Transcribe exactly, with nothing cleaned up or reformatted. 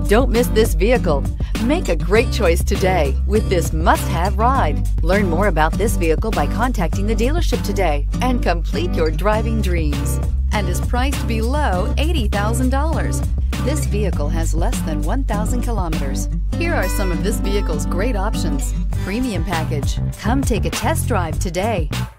Don't miss this vehicle. Make a great choice today with this must-have ride. Learn more about this vehicle by contacting the dealership today and complete your driving dreams. And is priced below eighty thousand dollars. This vehicle has less than one thousand kilometers. Here are some of this vehicle's great options. Premium package. Come take a test drive today.